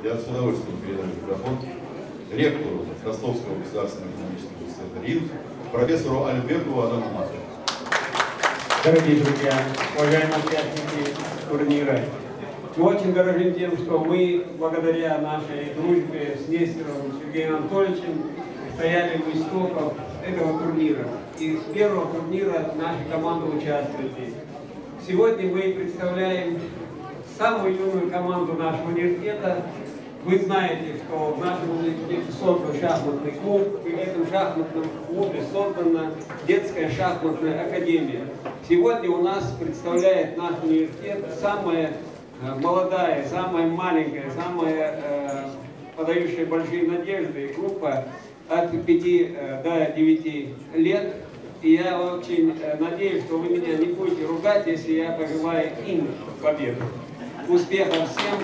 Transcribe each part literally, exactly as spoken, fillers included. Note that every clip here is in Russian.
Я с удовольствием передаю микрофон ректору Ростовского государственного экономического университета РИН, профессору Альберту Адаму Матову. Дорогие друзья, уважаемые участники турнира, мы очень дорожим тем, что мы, благодаря нашей дружбе с Нестером Сергеем Анатольевичем, стояли у истоков этого турнира. И с первого турнира наша команда участвует здесь. Сегодня мы представляем самую юную команду нашего университета. Вы знаете, что в нашем университете создан шахматный клуб, и в этом шахматном клубе создана детская шахматная академия. Сегодня у нас представляет наш университет самая молодая, самая маленькая, самая э, подающая большие надежды группа от пяти до девяти лет. И я очень надеюсь, что вы меня не будете ругать, если я пожелаю им победы. Успехов всем!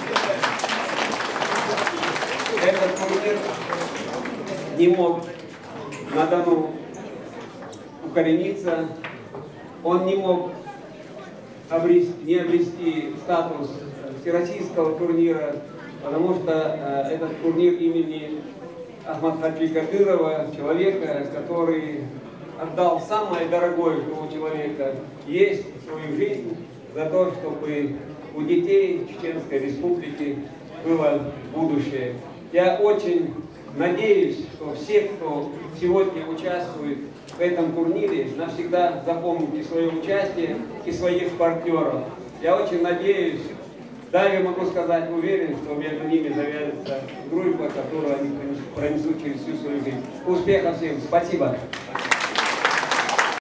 Этот турнир не мог на Дону укорениться, он не мог обрести, не обрести статус всероссийского турнира, потому что э, этот турнир имени Ахмадхаджи Кадырова, человека, который отдал самое дорогое, что у человека есть, свою жизнь, за то, чтобы у детей Чеченской Республики было будущее. Я очень надеюсь, что все, кто сегодня участвует в этом турнире, навсегда запомнят и свое участие, и своих партнеров. Я очень надеюсь, далее могу сказать, уверен, что между ними завяжется дружба, которую они пронесут через всю свою жизнь. Успехов всем! Спасибо!